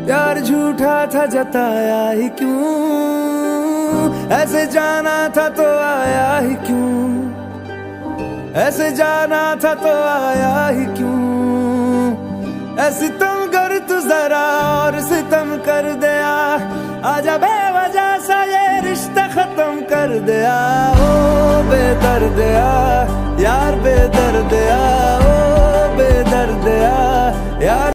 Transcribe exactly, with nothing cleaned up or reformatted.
प्यार झूठा था जताया ही क्यों, ऐसे जाना था तो आया ही क्यों, ऐसे जाना था तो आया ही क्यों। ऐसे तुम कर तू जरा और सितम कर दिया, आजा बेवजह सा ये रिश्ता खत्म कर दिया। ओ बेदर्द यार यार बेदर्द